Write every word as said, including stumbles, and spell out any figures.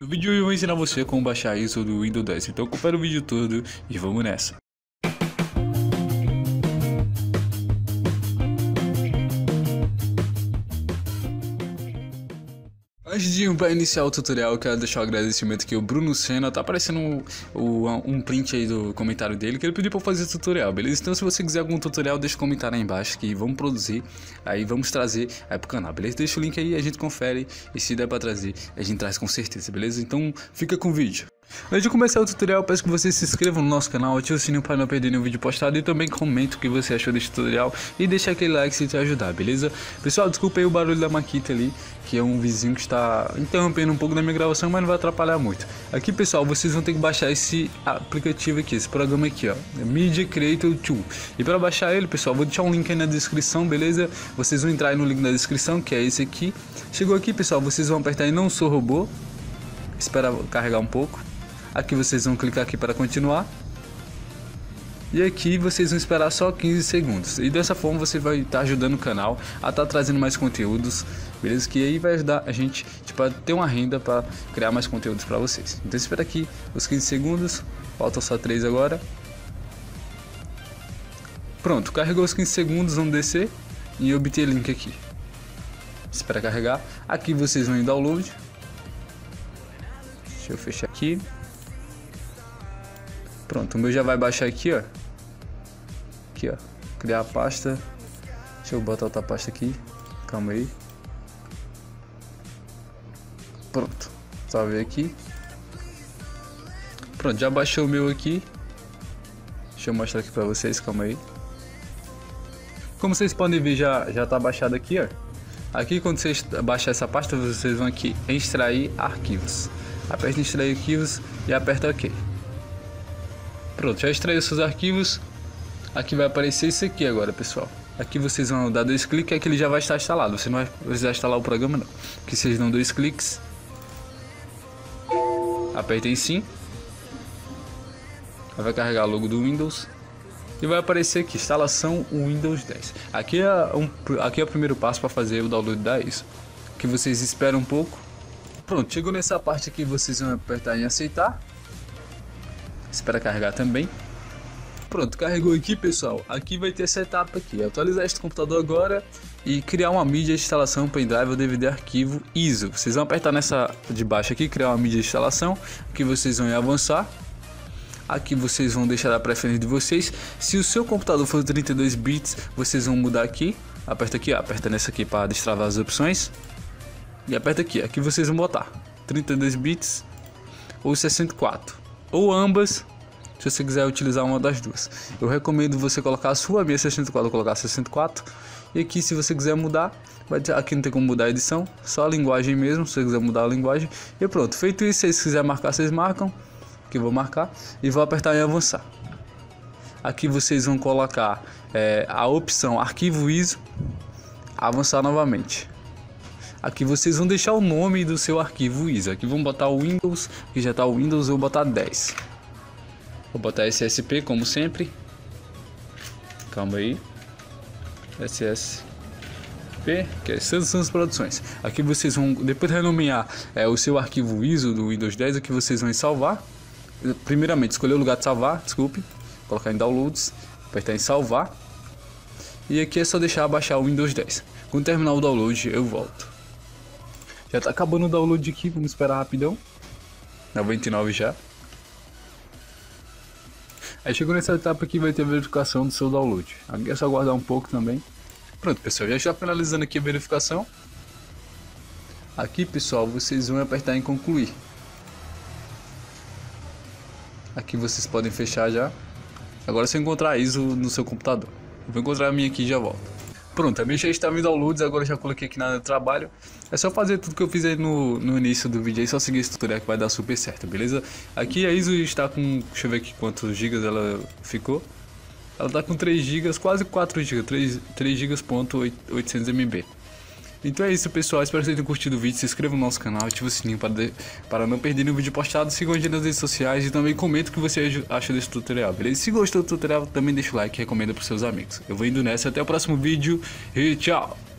No vídeo eu vou ensinar você como baixar a I S O do Windows dez, então confere o vídeo todo e vamos nessa. Antes de ir para iniciar o tutorial, quero deixar um agradecimento aqui ao Bruno Senna. Tá aparecendo um, um print aí do comentário dele que ele pediu para fazer tutorial, beleza? Então se você quiser algum tutorial, deixa um comentário aí embaixo que vamos produzir, aí vamos trazer aí pro canal, beleza? Deixa o link aí, a gente confere e se der para trazer, a gente traz com certeza, beleza? Então fica com o vídeo. Antes de começar o tutorial, peço que você se inscreva no nosso canal, ative o sininho para não perder nenhum vídeo postado e também comente o que você achou desse tutorial e deixe aquele like se te ajudar, beleza? Pessoal, desculpa aí o barulho da Makita ali, que é um vizinho que está interrompendo um pouco da minha gravação, mas não vai atrapalhar muito. Aqui, pessoal, vocês vão ter que baixar esse aplicativo aqui, esse programa aqui, ó, Media Creator Tool. E para baixar ele, pessoal, vou deixar um link aí na descrição, beleza? Vocês vão entrar aí no link da descrição, que é esse aqui. Chegou aqui, pessoal, vocês vão apertar em Não Sou Robô, espera carregar um pouco. Aqui vocês vão clicar aqui para continuar. E aqui vocês vão esperar só quinze segundos. E dessa forma você vai estar ajudando o canal a estar trazendo mais conteúdos, beleza? Que aí vai ajudar a gente tipo, a ter uma renda para criar mais conteúdos para vocês. Então espera aqui os quinze segundos. Faltam só três agora. Pronto, carregou os quinze segundos, vamos descer e obter link aqui. Espera carregar. Aqui vocês vão em download. Deixa eu fechar aqui. Pronto, o meu já vai baixar aqui, ó. Aqui, ó. Criar a pasta. Deixa eu botar outra pasta aqui. Calma aí. Pronto. Só ver aqui. Pronto, já baixou o meu aqui. Deixa eu mostrar aqui pra vocês, calma aí. Como vocês podem ver, já, já tá baixado aqui, ó. Aqui, quando vocês baixar essa pasta, vocês vão aqui em extrair arquivos. Aperta em extrair arquivos e aperta OK. Pronto, já extraiu seus arquivos. Aqui vai aparecer isso aqui agora, pessoal. Aqui vocês vão dar dois cliques e aqui ele já vai estar instalado. Você não vai precisar instalar o programa não. Aqui vocês dão dois cliques. Apertem em sim. Vai carregar o logo do Windows. E vai aparecer aqui, instalação Windows dez. Aqui é, um, aqui é o primeiro passo para fazer o download da I S O. Aqui vocês esperam um pouco. Pronto, chegou nessa parte aqui, vocês vão apertar em aceitar. Espera carregar também. Pronto, carregou aqui, pessoal. Aqui vai ter essa etapa aqui. Atualizar este computador agora e criar uma mídia de instalação, pendrive ou D V D arquivo I S O. Vocês vão apertar nessa de baixo aqui, criar uma mídia de instalação. Aqui vocês vão avançar. Aqui vocês vão deixar a preferência de vocês. Se o seu computador for trinta e dois bits, vocês vão mudar aqui. Aperta aqui, ó. Aperta nessa aqui para destravar as opções. E aperta aqui. Aqui vocês vão botar trinta e dois bits ou sessenta e quatro. Ou ambas, se você quiser utilizar uma das duas. Eu recomendo você colocar a sua minha sessenta e quatro, colocar sessenta e quatro. E aqui, se você quiser mudar, vai ter, aqui não tem como mudar a edição, só a linguagem mesmo, se você quiser mudar a linguagem. E pronto, feito isso, se vocês quiserem marcar, vocês marcam. Aqui eu vou marcar e vou apertar em avançar. Aqui vocês vão colocar é, a opção arquivo I S O, avançar novamente. Aqui vocês vão deixar o nome do seu arquivo I S O. Aqui vão botar o Windows, que já está o Windows, eu vou botar dez. Vou botar S S P como sempre. Calma aí. S S P, que é Samsung Produções. Aqui vocês vão, depois de renomear é, o seu arquivo I S O do Windows dez, aqui vocês vão em salvar. Primeiramente, escolher o lugar de salvar, desculpe. Colocar em Downloads, apertar em salvar. E aqui é só deixar baixar o Windows dez. Quando terminar o download, eu volto. Já tá acabando o download aqui, vamos esperar rapidão. noventa e nove já. Aí chegou nessa etapa aqui, vai ter a verificação do seu download. Aqui é só aguardar um pouco também. Pronto, pessoal, já está finalizando aqui a verificação. Aqui, pessoal, vocês vão apertar em concluir. Aqui vocês podem fechar já. Agora se eu encontrar a I S O no seu computador. Eu vou encontrar a minha aqui e já volto. Pronto, a minha já está em downloads, agora já coloquei aqui na área do trabalho. É só fazer tudo que eu fiz aí no, no início do vídeo aí, só seguir esse tutorial que vai dar super certo, beleza? Aqui a I S O está com, deixa eu ver aqui quantos gigas ela ficou. Ela está com três gigas, quase quatro gigas, três gigas ponto oitocentos megabytes. Então é isso, pessoal, espero que vocês tenham curtido o vídeo, se inscreva no nosso canal, ative o sininho para, de, para não perder nenhum vídeo postado, sigam a gente nas redes sociais e também comenta o que você acha desse tutorial, beleza? Se gostou do tutorial, também deixa o like e recomenda para seus amigos. Eu vou indo nessa, até o próximo vídeo e tchau!